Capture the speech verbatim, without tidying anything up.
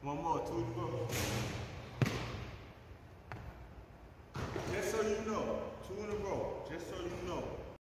One more, two to go. Just so you know, two in a row, just so you know.